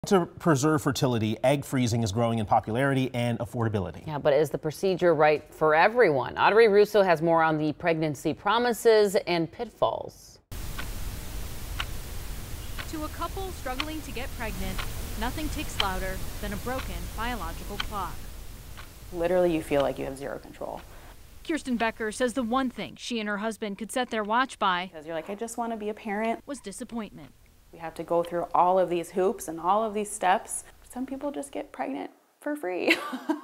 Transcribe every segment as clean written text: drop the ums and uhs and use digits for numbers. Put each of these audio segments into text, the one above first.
To preserve fertility, egg freezing is growing in popularity and affordability. Yeah, but is the procedure right for everyone? Audrey Russo has more on the pregnancy promises and pitfalls. To a couple struggling to get pregnant, nothing ticks louder than a broken biological clock. Literally, you feel like you have zero control. Kirsten Becker says the one thing she and her husband could set their watch by, Because you're like, I just want to be a parent, was disappointment. We have to go through all of these hoops and all of these steps. Some people just get pregnant for free.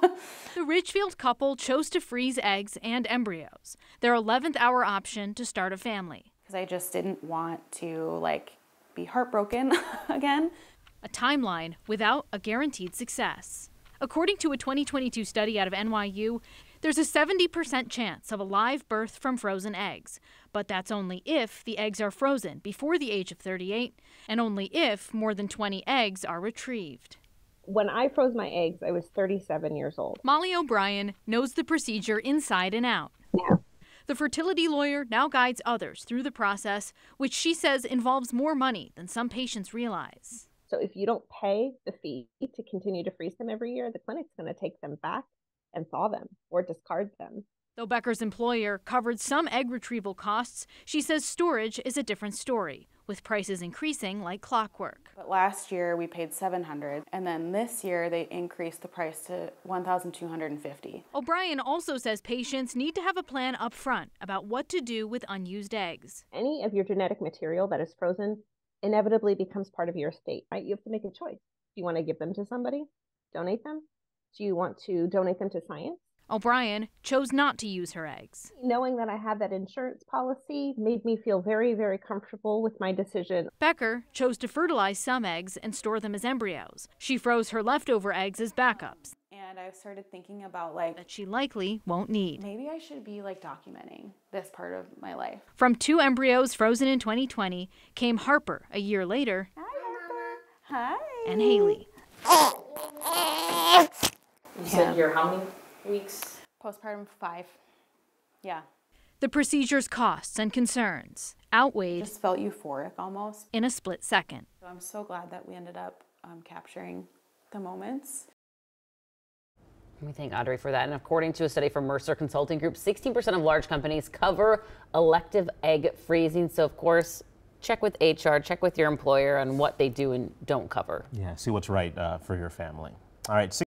The Ridgefield couple chose to freeze eggs and embryos, their 11th hour option to start a family. Because I just didn't want to be heartbroken again. A timeline without a guaranteed success. According to a 2022 study out of NYU, there's a 70% chance of a live birth from frozen eggs, but that's only if the eggs are frozen before the age of 38 and only if more than 20 eggs are retrieved. When I froze my eggs, I was 37 years old. Molly O'Brien knows the procedure inside and out. Yeah. The fertility lawyer now guides others through the process, which she says involves more money than some patients realize. So if you don't pay the fee to continue to freeze them every year, the clinic's going to take them back and thaw them or discard them. Though Becker's employer covered some egg retrieval costs, she says storage is a different story, with prices increasing like clockwork. But last year we paid $700, and then this year they increased the price to $1,250. O'Brien also says patients need to have a plan up front about what to do with unused eggs. Any of your genetic material that is frozen inevitably becomes part of your estate, right? You have to make a choice. Do you want to give them to somebody? Donate them? Do you want to donate them to science? O'Brien chose not to use her eggs. Knowing that I had that insurance policy made me feel very, very comfortable with my decision. Becker chose to fertilize some eggs and store them as embryos. She froze her leftover eggs as backups. And I started thinking about that she likely won't need. Maybe I should be documenting this part of my life. From 2 embryos frozen in 2020 came Harper a year later. Hi, Harper. Hi. And Haley. You said you're how many weeks? Postpartum 5. Yeah. The procedure's costs and concerns outweighed. Just felt euphoric almost. In a split second. So I'm so glad that we ended up capturing the moments. We thank Audrey for that. And according to a study from Mercer Consulting Group, 16% of large companies cover elective egg freezing. So, of course, check with HR, check with your employer on what they do and don't cover. Yeah, see what's right for your family. All right.